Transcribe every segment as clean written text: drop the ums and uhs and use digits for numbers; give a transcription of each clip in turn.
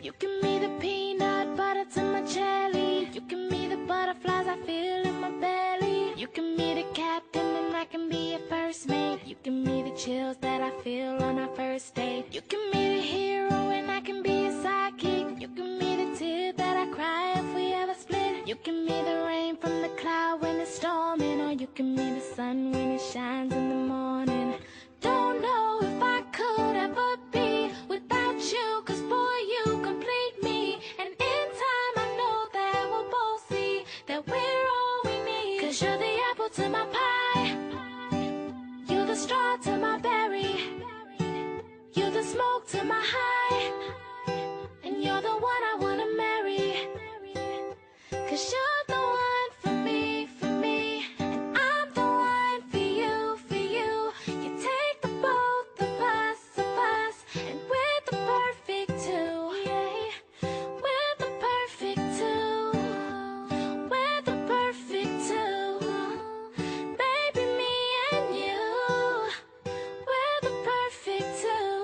You give me the peanut butter to my jelly. You give me the butterflies I feel in my belly. You give me the captain and I can be your first mate. You give me the chills that I feel on our first date. You give me the hero and I can be your sidekick. You give me the tear that I cry if we ever split. You give me the rain from the cloud when it's storming, or you give me the sun when it shines in the morning. Don't know if I could ever be without you, 'cause boy, you complete me. And in time I know that we'll both see that we're all we need. 'Cause you're the apple to my pie, you're the straw to my berry, you're the smoke to my high, and you're the one I wanna marry. 'Cause you're the one for me, and I'm the one for you, for you. You take the both of us, and we're the perfect two. Yeah, we're the perfect two. We're the perfect two. Baby, me and you, we're the perfect two.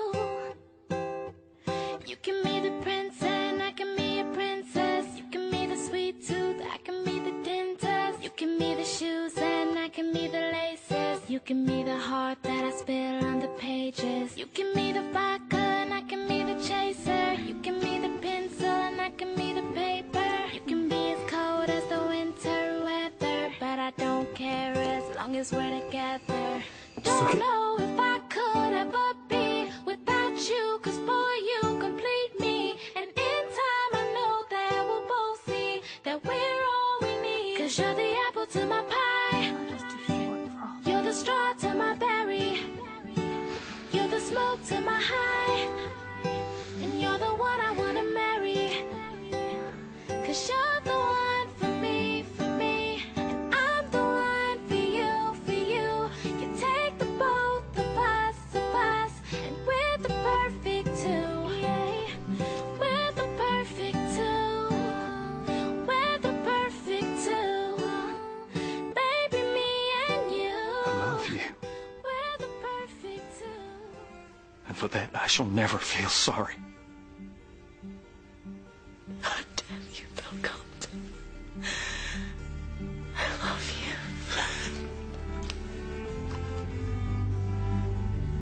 You give me the prince and I can be a princess. You give me the sweet tooth, I can be the dentist. You give me the shoes and I can be the laces. You give me the heart that I spill on the pages. You give me the vodka and I can be the chaser. You give me the pencil and I can be the paper. You can be as cold as the winter weather, but I don't care as long as we're together. Don't know if I could ever be without you, 'cause boy, you complete me. And in time I know that we'll both see that we're all we need. 'Cause you're the apple to my pie, you're the straw to my berry, you're the smoke to my high, and you're the one I wanna marry. 'Cause you're the one for me, and I'm the one for you, for you. You take the both of us, and we're the perfect two. Yeah, we're the perfect two. We're the perfect two. Baby, me and you, I love you, we're the perfect two. and for that I shall never feel sorry.